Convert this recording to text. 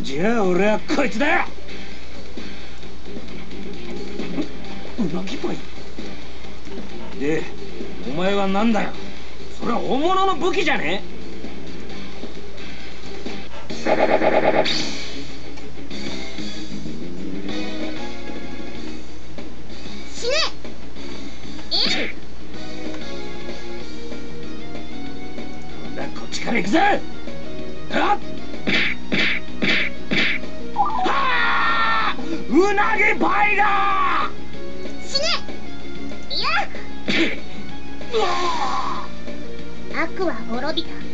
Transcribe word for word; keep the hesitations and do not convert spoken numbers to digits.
じゃあ俺はこいつだ。うなぎパイで、お前は何だよ。それは本物の武器じゃねえ。 死ね。えほらこっちから行くぜ。はっはーうなぎパイだ。 死ね。いやうわ悪は滅びた。